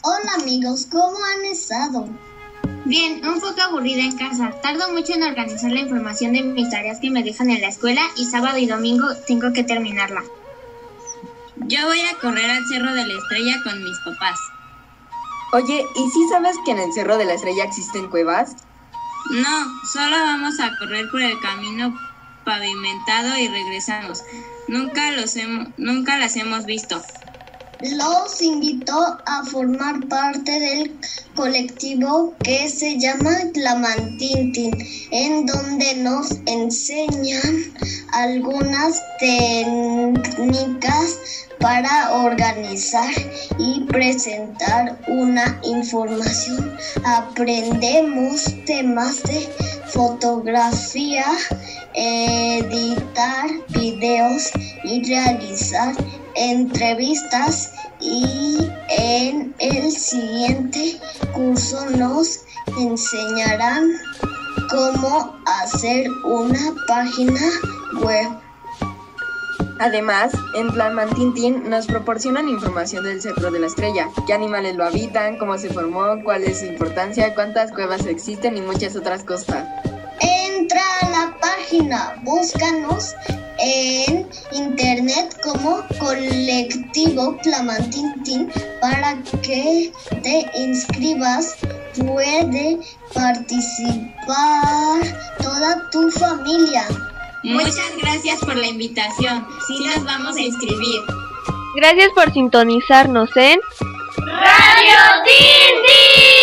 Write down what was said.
Hola amigos, ¿cómo han estado? Bien, un poco aburrida en casa. Tardo mucho en organizar la información de mis tareas que me dejan en la escuela y sábado y domingo tengo que terminarla. Yo voy a correr al Cerro de la Estrella con mis papás. Oye, ¿y sí sabes que en el Cerro de la Estrella existen cuevas? No, solo vamos a correr por el camino pavimentado y regresamos. Nunca las hemos visto. Los invito a formar parte del colectivo que se llama Tlamantintin, en donde nos enseñan algunas técnicas para organizar y presentar una información. Aprendemos temas de fotografía, editar videos y realizar entrevistas, y en el siguiente curso nos enseñarán cómo hacer una página web. Además, en Tlamantintin nos proporcionan información del Cerro de la Estrella, qué animales lo habitan, cómo se formó, cuál es su importancia, cuántas cuevas existen y muchas otras cosas. Entra a la página, búscanos en internet como Colectivo Tlamantintin para que te inscribas. Puede participar toda tu familia. Muchas gracias por la invitación. Sí nos vamos a inscribir. Gracias por sintonizarnos en Radio Tintin.